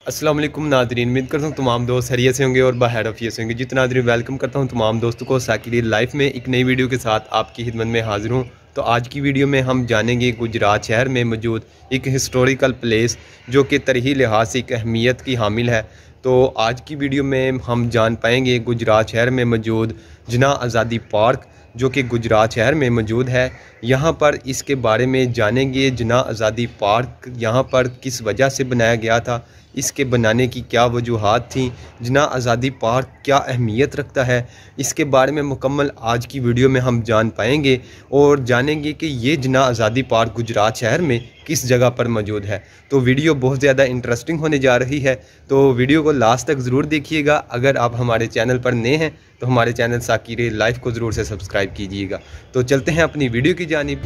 अस्सलाम वालेकुम नादरीन, उम्मीद करता हूँ तमाम दोस्त खैरियत से होंगे और बाहर अफियत से होंगे। जी तो नादरीन, वेलकम करता हूँ तमाम दोस्तों को साकिर लाइफ में एक नई वीडियो के साथ आपकी खिदमत में हाजिर हूँ। तो आज की वीडियो में हम जानेंगे गुजरात शहर में मौजूद एक हिस्टोरिकल प्लेस जो कि तरीही लिहाज से एक अहमियत की हामिल है। तो आज की वीडियो में हम जान पाएंगे गुजरात शहर में मौजूद जिना आज़ादी पार्क जो कि गुजरात शहर में मौजूद है। यहाँ पर इसके बारे में जानेंगे जिना आज़ादी पार्क यहाँ पर किस वजह से बनाया गया था, इसके बनाने की क्या वजूहात थी, जिना आज़ादी पार्क क्या अहमियत रखता है, इसके बारे में मुकम्मल आज की वीडियो में हम जान पाएंगे और जानेंगे कि ये जिना आज़ादी पार्क गुजरात शहर में किस जगह पर मौजूद है। तो वीडियो बहुत ज़्यादा इंटरेस्टिंग होने जा रही है, तो वीडियो को लास्ट तक ज़रूर देखिएगा। अगर आप हमारे चैनल पर नए हैं तो हमारे चैनल साकिर लाइफ को ज़रूर से सब्सक्राइब कीजिएगा। तो चलते हैं अपनी वीडियो की जानिब।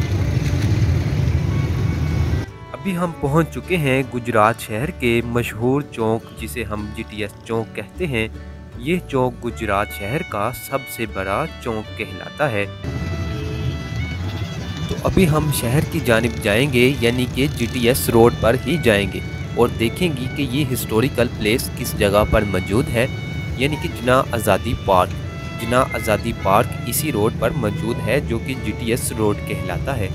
अभी हम पहुंच चुके हैं गुजरात शहर के मशहूर चौक जिसे हम GTS चौक कहते हैं। ये चौक गुजरात शहर का सबसे बड़ा चौक कहलाता है। तो अभी हम शहर की जानिब जाएंगे, यानी कि GTS रोड पर ही जाएंगे और देखेंगे कि ये हिस्टोरिकल प्लेस किस जगह पर मौजूद है, यानी कि जिना आज़ादी पार्क। जिना आज़ादी पार्क इसी रोड पर मौजूद है जो कि GTS रोड कहलाता है।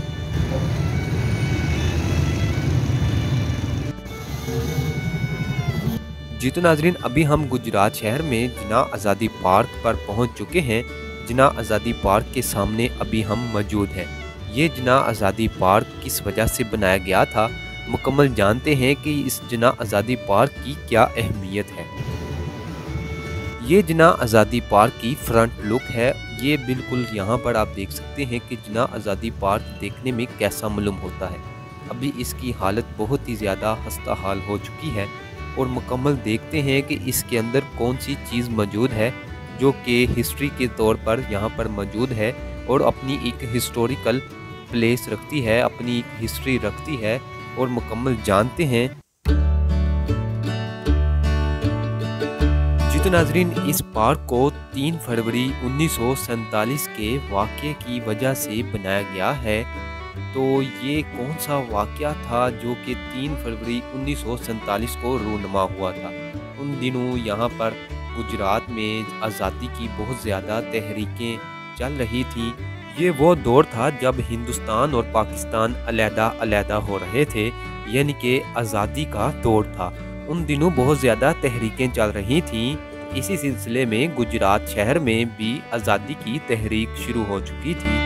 जी तो नाजरीन, अभी हम गुजरात शहर में जिना आज़ादी पार्क पर पहुंच चुके हैं। जिना आज़ादी पार्क के सामने अभी हम मौजूद हैं। ये जिना आज़ादी पार्क किस वजह से बनाया गया था, मुकम्मल जानते हैं कि इस जिना आज़ादी पार्क की क्या अहमियत है। ये जिना आज़ादी पार्क की फ्रंट लुक है। ये बिल्कुल यहाँ पर आप देख सकते हैं कि जिना आज़ादी पार्क देखने में कैसा मालूम होता है। अभी इसकी हालत बहुत ही ज़्यादा खस्ता हाल हो चुकी है और मुकम्मल देखते हैं कि इसके अंदर कौन सी चीज़ मौजूद है जो कि हिस्ट्री के तौर पर यहाँ पर मौजूद है और अपनी एक हिस्टोरिकल प्लेस रखती है, अपनी एक हिस्ट्री रखती है और मुकम्मल जानते हैं। जी तो नाजरीन, इस पार्क को 3 फरवरी 1947 के वाक़ये की वजह से बनाया गया है। तो ये कौन सा वाक़या था जो कि 3 फरवरी 1947 को रूनुमा हुआ था। उन दिनों यहाँ पर गुजरात में आज़ादी की बहुत ज़्यादा तहरीकें चल रही थी। ये वो दौर था जब हिंदुस्तान और पाकिस्तान अलहदा हो रहे थे, यानी कि आज़ादी का दौर था। उन दिनों बहुत ज़्यादा तहरीकें चल रही थीं। इसी सिलसिले में गुजरात शहर में भी आज़ादी की तहरीक शुरू हो चुकी थी।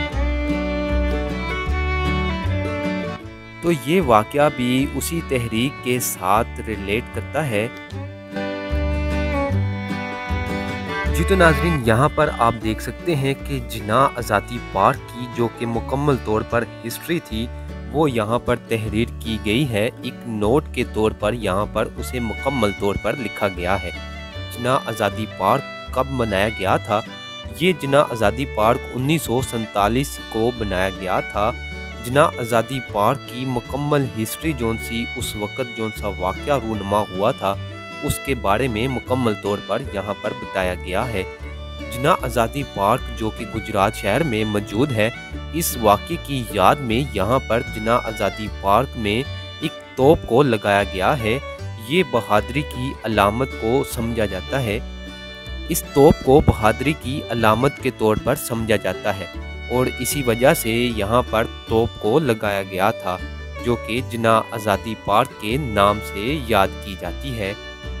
तो ये वाक़या भी उसी तहरीक के साथ रिलेट करता है। जी तो नाजरीन, यहाँ पर आप देख सकते हैं कि जिना आज़ादी पार्क की जो कि मुकम्मल तौर पर हिस्ट्री थी वो यहाँ पर तहरीर की गई है। एक नोट के तौर पर यहाँ पर उसे मुकम्मल तौर पर लिखा गया है। जिना आज़ादी पार्क कब बनाया गया था? ये जिना आज़ादी पार्क 1947 को बनाया गया था। जिना आज़ादी पार्क की मुकम्मल हिस्ट्री जोन सी उस वक़्त जोन सा वाक़या रूनुमा हुआ था उसके बारे में मुकम्मल तौर पर यहाँ पर बताया गया है। जिना आज़ादी पार्क जो कि गुजरात शहर में मौजूद है, इस वाक़ये की याद में यहाँ पर जिना आज़ादी पार्क में एक तोप को लगाया गया है। ये बहादुरी की अलामत को समझा जाता है। इस तोप को बहादुरी की अलामत के तौर पर समझा जाता है और इसी वजह से यहाँ पर तोप को लगाया गया था जो कि जिना आज़ादी पार्क के नाम से याद की जाती है।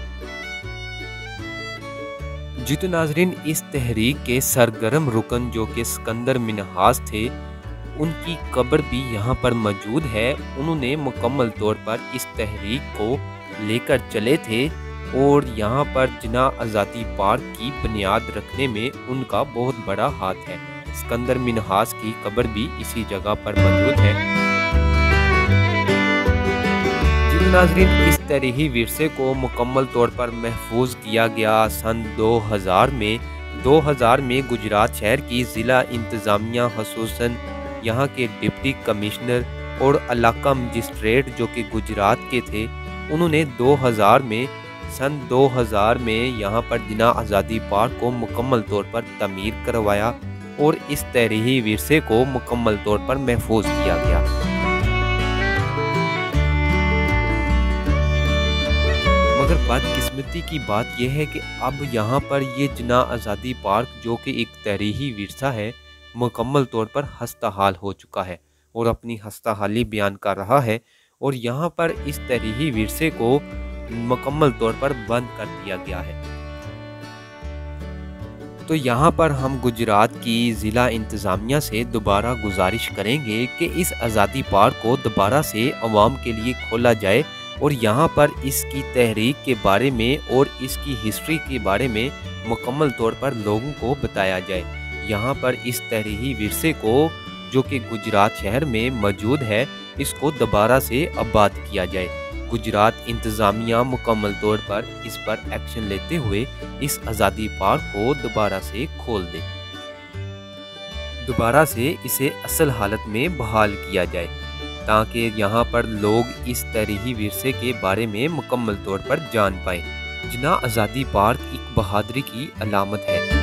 जी तो नाजरीन, इस तहरीक के सरगर्म रुकन जो कि सिकंदर मिन्हाज थे, उनकी कब्र भी यहाँ पर मौजूद है। उन्होंने मुकम्मल तौर पर इस तहरीक को लेकर चले थे और यहाँ पर जिना आज़ादी पार्क की बुनियाद रखने में उनका बहुत बड़ा हाथ है। सिकंदर मिन्हाज की कब्र भी इसी जगह पर मौजूद है। जी नाज़रीन, इस तरीही विरसे को मुकम्मल तौर पर महफूज किया गया सन 2000 में गुजरात शहर की ज़िला इंतज़ामिया खसूसन यहाँ के डिप्टी कमिश्नर और इलाका मजिस्ट्रेट जो कि गुजरात के थे, उन्होंने सन 2000 में यहाँ पर जिना आज़ादी पार्क को मुकम्मल तौर पर तमीर करवाया और इस तरीही विरसे को मुकम्मल तौर पर महफूज किया गया। मगर बदकिस्मती की बात यह है कि अब यहाँ पर ये जिन्ना आज़ादी पार्क जो कि एक तरीही विरसा है, मुकम्मल तौर पर हस्ताहाल हो चुका है और अपनी हस्ताहाली बयान कर रहा है। और यहाँ पर इस तरीही विरसे को मुकम्मल तौर पर बंद कर दिया गया है। तो यहाँ पर हम गुजरात की ज़िला इंतज़ामिया से दोबारा गुजारिश करेंगे कि इस आज़ादी पार्क को दोबारा से अवाम के लिए खोला जाए और यहाँ पर इसकी तहरीक के बारे में और इसकी हिस्ट्री के बारे में मुकम्मल तौर पर लोगों को बताया जाए। यहाँ पर इस तहरीरी विरसे को जो कि गुजरात शहर में मौजूद है, इसको दोबारा से आबाद किया जाए। गुजरात इंतज़ामिया मुकम्मल तौर पर इस पर एक्शन लेते हुए इस आज़ादी पार्क को दोबारा से खोल दे, दोबारा से इसे असल हालत में बहाल किया जाए ताकि यहाँ पर लोग इस तरीही विरसे के बारे में मुकम्मल तौर पर जान पाएँ। जिन्ना आज़ादी पार्क एक बहादुरी की अलामत है।